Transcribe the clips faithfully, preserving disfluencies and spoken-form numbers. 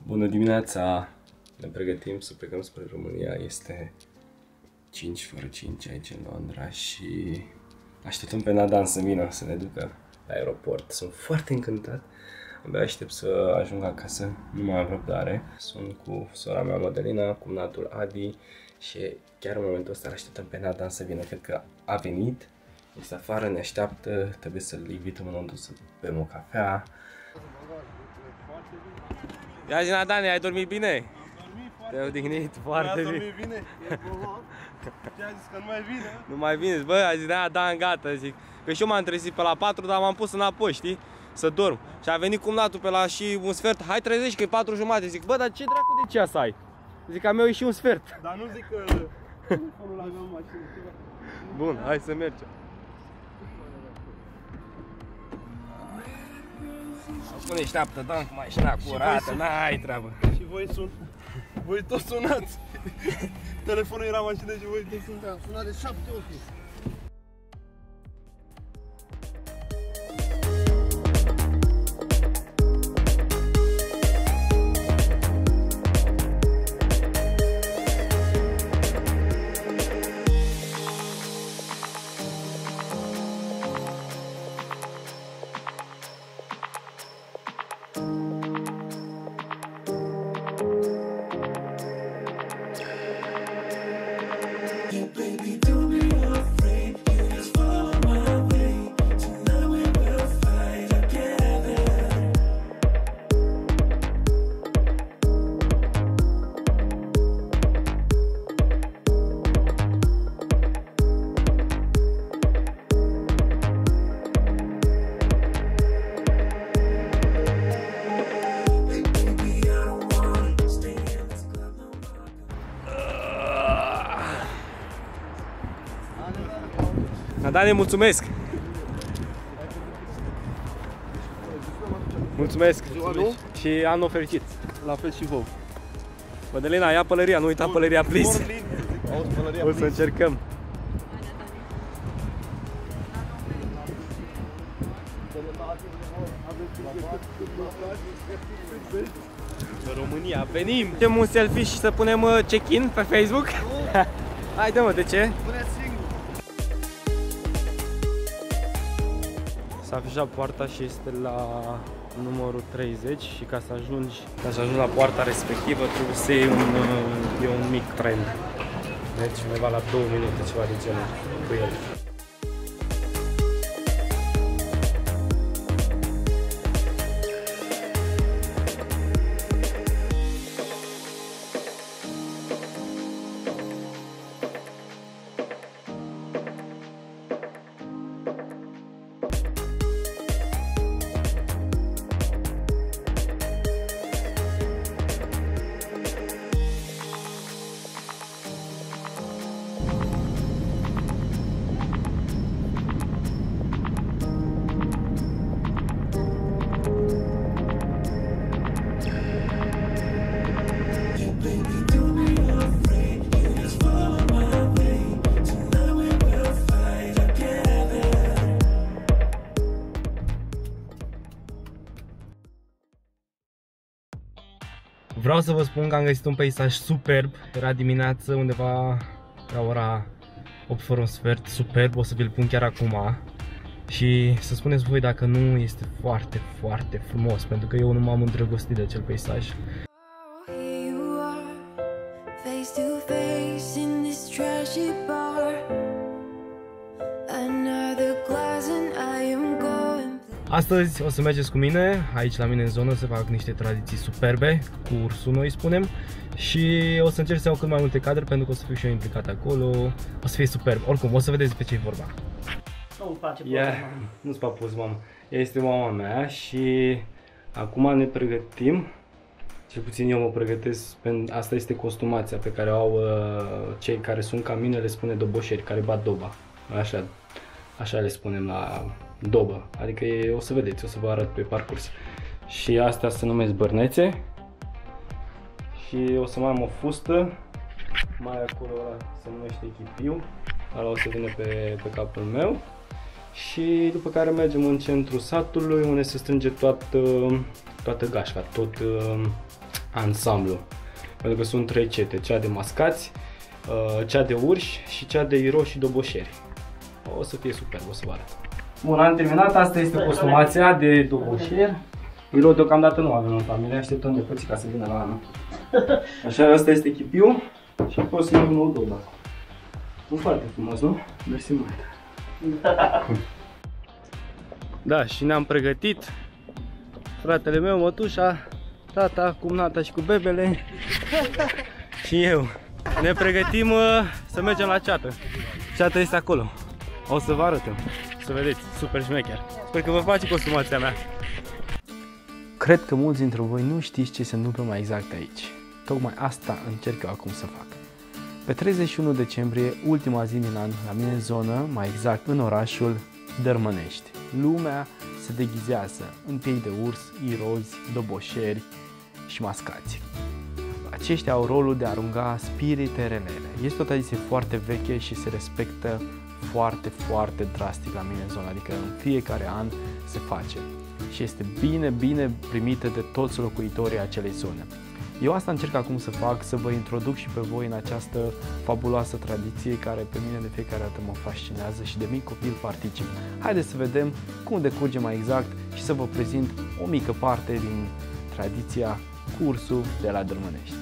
Bună dimineața! Ne pregătim să plecăm spre România. Este cinci fără cinci aici în Londra și așteptăm pe Nadan să vină să ne ducă la aeroport. Sunt foarte încântat. Abia aștept să ajung acasă, nu mai am răbdare. Sunt cu sora mea Madalina, cu natul Adi și chiar în momentul ăsta așteptăm pe Nadan să vină. Cred că a venit, este afară, ne așteaptă, trebuie să-l invităm înăuntru să bem o cafea. Ia zi, Nadan, ai dormit bine? Am dormit foarte Te-ai odihnit foarte bine. dormit bine? E bolnav. Ce-a zis că nu mai vine? Nu mai vine, bă, a zis, da, da, gata, zic. Că și eu m-am trezit pe la patru, dar m-am pus înapoi, știi? Să dorm. Și a venit cumnatul pe la și un sfert, hai trezești că e patru jumate. Zic, bă, dar ce dracu de ceas ai? Zic, a meu e și un sfert. Dar nu zic că telefonul la meu în mașină. Bun, hai să mergem. Acum ne așteaptă, Dan, cu mașina curată, n-ai treabă. Și voi sun... Voi toți sunați. Telefonul era în mașină și voi toți sunați. Suna de șapte ori. Nadane, mulțumesc! Mulțumesc! Și anul fericit! La fel și vouă. Madalina, ia pălăria, nu uita pălăria, please! O să încercăm! În România, venim! Facem un selfie și să punem check-in pe Facebook? Haide mă, de ce? S-a afișat poarta și este la numărul treizeci și ca să ajungi, ca să ajungi la poarta respectivă trebuie să iei un, e un mic tren. Deci undeva la două minute, ceva de genul cu el. Vreau să vă spun că am găsit un peisaj superb. Era dimineață undeva la ora opt fără un sfert, superb, o să vi-l pun chiar acum. Și să spuneți voi dacă nu este foarte, foarte frumos, pentru că eu nu m-am îndrăgostit de acel peisaj. Astăzi o să mergeți cu mine, aici la mine în zonă, să fac niște tradiții superbe, cu ursul noi spunem. Și o să încerc să iau cât mai multe cadre, pentru că o să fiu și eu implicat acolo. O să fie superb, oricum, o să vedeți pe ce-i vorba. Nu-mi face yeah, nu-ți papuz, mama. Ea este mama mea și acum ne pregătim. Cel puțin eu mă pregătesc, asta este costumația pe care o au uh, cei care sunt ca mine, le spune doboșeri, care bat doba. Așa, așa le spunem la dobă, adică e, o să vedeți, o să vă arăt pe parcurs. Și astea se numesc bărnețe. Și o să mai am o fustă, mai acolo se numește echipiu, ăla o să vină pe, pe capul meu. Și după care mergem în centrul satului, unde se strânge toată, toată gașca, tot, ansamblu. Pentru că sunt trei cete, cea de mascați, cea de urși și cea de iro și doboșeri. O să fie super, o să vă arăt. Bun, am terminat, asta este costumația de doboșer. Iro deocamdată nu avem în familie, așteptăm de pății ca să vină la anul. Așa, asta este chipiul și apoi o să merg nou doba. Nu foarte frumos, nu? Mersi mult. Da, și ne-am pregătit. Fratele meu, mătușa, tata, cumnata și cu bebele și eu. Ne pregătim uh, să mergem la ceată. Ceata este acolo. O să vă arătăm. Să vedeți, super șmecher. Sper că vă place costumația mea. Cred că mulți dintre voi nu știți ce se întâmplă mai exact aici. Tocmai asta încerc eu acum să fac. Pe treizeci și unu decembrie, ultima zi din an, la mine în zonă, mai exact în orașul Dărmănești, lumea se deghizează în piei de urs, irozi, doboșeri și mascați. Aceștia au rolul de a arunca spirite relele. Este o tradiție foarte veche și se respectă foarte, foarte drastic la mine în zonă, adică în fiecare an se face și este bine, bine primită de toți locuitorii acelei zone. Eu asta încerc acum să fac, să vă introduc și pe voi în această fabuloasă tradiție care pe mine de fiecare dată mă fascinează și de mic copil particip. Haideți să vedem cum decurge mai exact și să vă prezint o mică parte din tradiția cu ursul de la Dărmănești.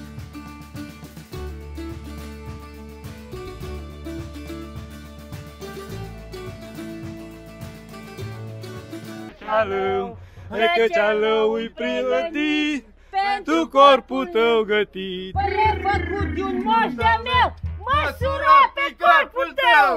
Cealău, recăcealău-i pregătit pentru corpul tău gătit. Prefăcut de un moș de-a meu, măsura pe corpul tău!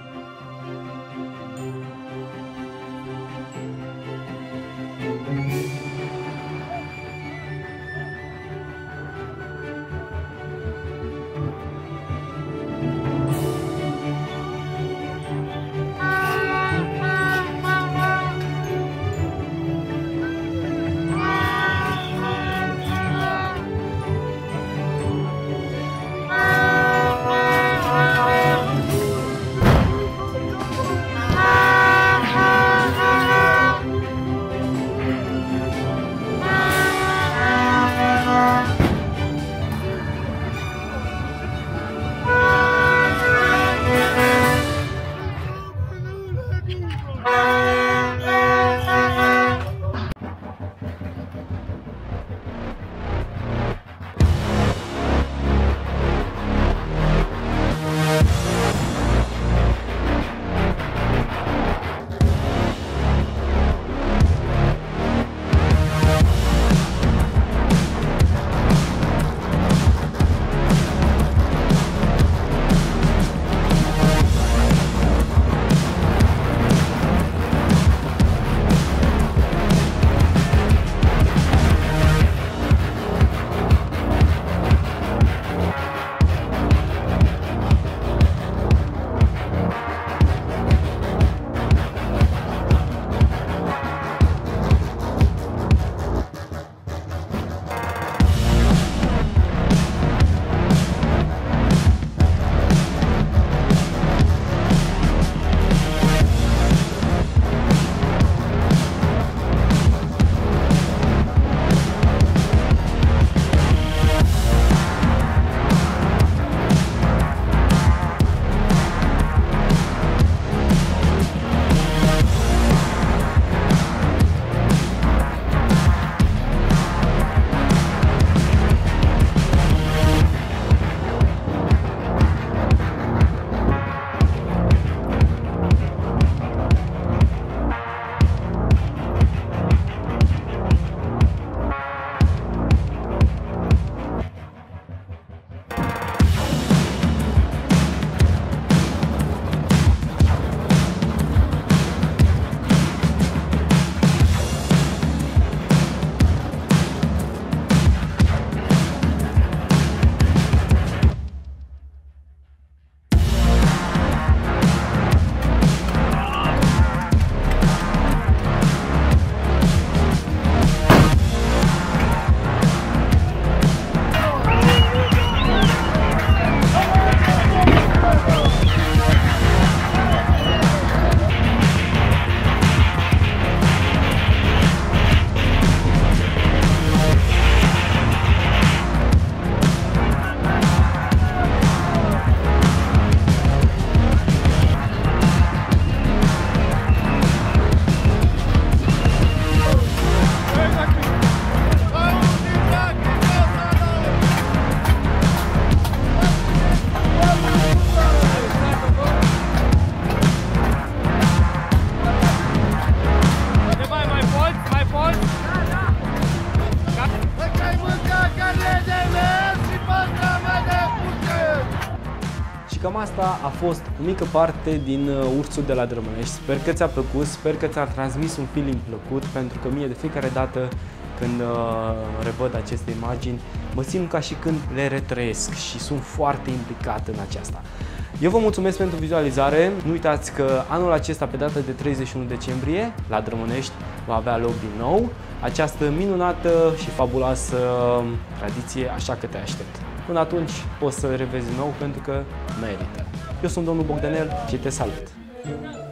Thank you. cam asta a fost o mică parte din Ursul de la Drămânești. Sper că ți-a plăcut, sper că ți-a transmis un feeling plăcut, pentru că mie de fiecare dată când uh, revăd aceste imagini, mă simt ca și când le retrăiesc și sunt foarte implicat în aceasta. Eu vă mulțumesc pentru vizualizare. Nu uitați că anul acesta, pe data de treizeci și unu decembrie, la Drămânești, va avea loc din nou această minunată și fabuloasă tradiție, așa că te aștept. Până atunci poți să revezi din nou pentru că merită. Eu sunt domnul Bogdanel și te salut!